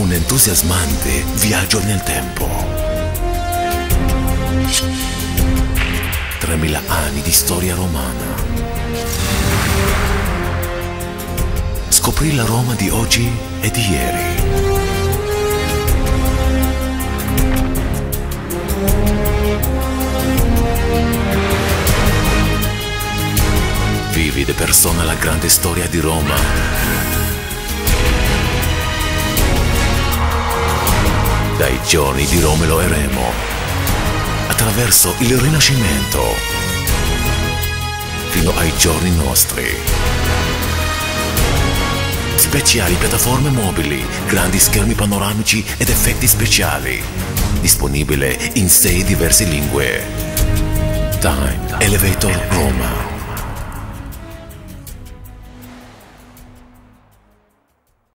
un entusiasmante viaggio nel tempo. 3000 anni di storia romana. Scoprì la Roma di oggi e di ieri. Vivi de persona la grande storia di Roma. Dai giorni di Romolo e Remo, attraverso il Rinascimento, fino ai giorni nostri. Speciali piattaforme mobili, grandi schermi panoramici ed effetti speciali. Disponibile in 6 diverse lingue. Time Elevator Roma.